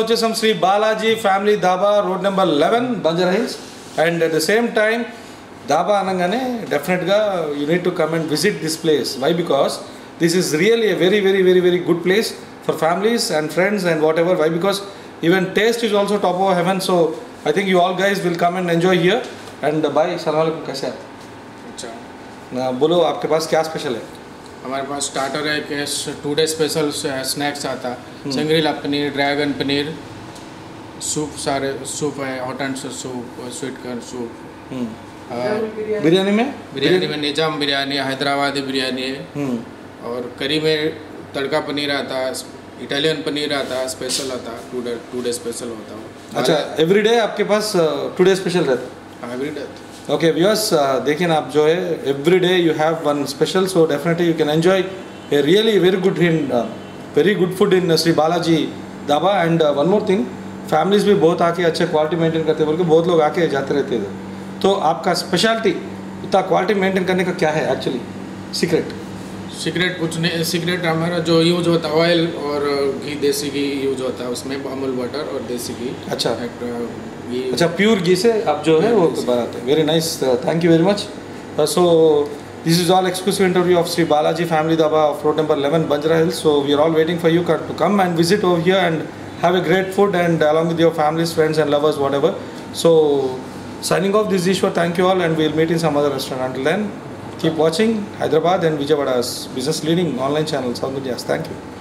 వచ్చేసాం Shri Balaji family dhaba road number 11 Banjara Hills. And at the same time dhaba అనగానే డెఫినెట్గా you need to come and visit this place. Why? Because this is really a very very very very good place for families and friends and whatever. Why? Because even taste is also top of heaven. So I think you all guys will come and enjoy here. And bhai, अस्सलाम वालेकुम, कैसे हैं? अच्छा, बोलो आपके पास क्या special है? हमारे पास स्टार्टर है कि 2 डे स्पेशल स्नैक्स आता है. Shangrila paneer, dragon paneer, soup, सारे सूप है, hot and soup, sweet corn soup. Biryani में निजाम बिरयानी, हैदराबादी बिरयानी है. और करी में तड़का पनीर आता है, इटालियन पनीर आता है, स्पेशल आता है, 2 डे स्पेशल होता है. अच्छा, एवरीडे आपके पास 2 डे स्पेशल रहता है? एवरीडे. ओके व्यूअर्स, देखिए ना आप जो है everyday you have one special. So definitely you can enjoy a really very good food in Shri Balaji dhaba. And one more thing, families भी बहुत आके अच्छे क्वालिटी मेंटेन करते हैं, बोल के बहुत लोग आके जाते रहते थे. तो आपका स्पेशलिटी इतना क्वालिटी मेंटेन करने का क्या है एक्चुअली सीक्रेट? कुछ नहीं. सीक्रेट हमारा जो यूज होता है ऑयल और घी, देसी घी यूज होता है उसमें, अमूल बटर और देसी घी. अच्छा, अच्छा प्योर घी से आप जो है वो बनाते हैं. Very nice, thank you very much. So this is all exclusive interview of Shri Balaji family dhaba of road number 11 Banjara Hills. So we are all waiting for you to come and visit over here and have a great food and along with your families, friends and lovers, whatever. So signing off, this is Ishwar. Thank you all and we'll meet in some other restaurant. Until then, keep watching Hyderabad and Vijayawada's business leading online channel, South India's. Thank you.